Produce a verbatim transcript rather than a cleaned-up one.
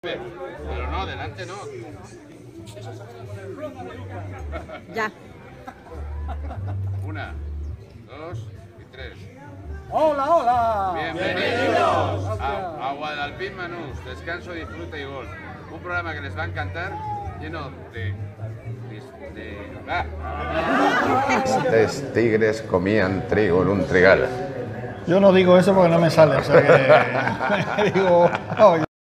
Pero no, delante no. Ya. Una, dos y tres. ¡Hola, hola! Bienvenidos a, a Guadalpín Manús, descanso, disfrute y gol. Un programa que les va a encantar, lleno de... de, de ah. Antes tigres comían trigo en un trigal. Yo no digo eso porque no me sale, o sea que digo... Oh,